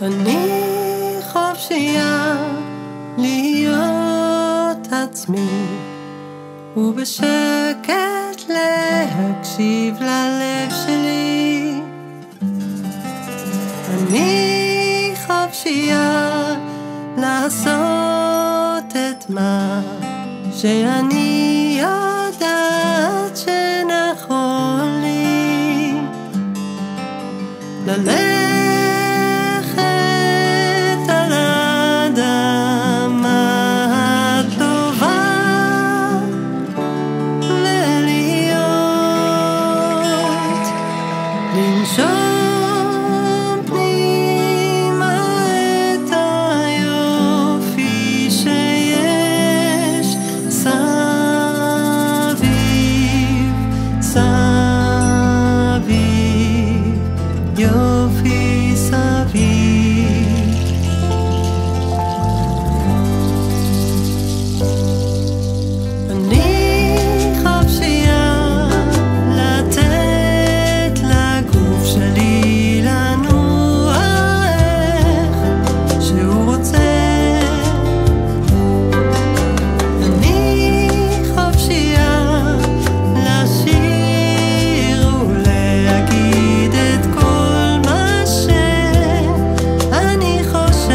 אני חופשייה להיות עצמי ובשקט להקשיב ללב שלי. אני חופשייה לעשות את מה שאני יודעת שנכון לי, ללכת על האדמה הטובה ולהיות, לנשום פנימה את היופי שיש סביב, סביב, יופי סביב. אני חופשייה לתת לגוף שלי לנוע איך שהוא רוצה. אני חופשייה לשיר ולהגיד את כל מה שאני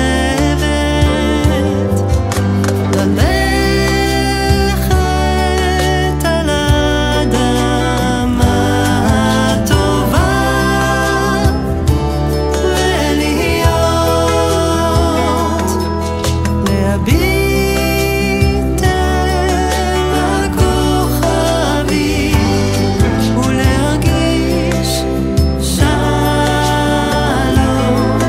חושבת, ללכת על האדמה הטובה ולהיות, להביט אל הכוכבים ולהרגיש שלום,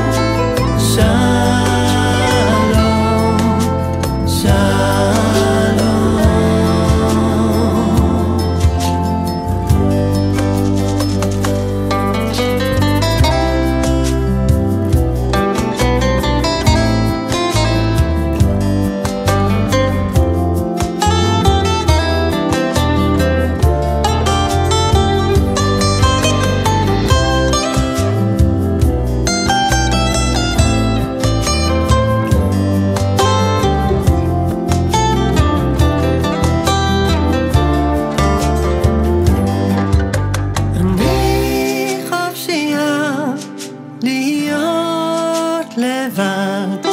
שלום, שלום. אני חופשייה להיות לבד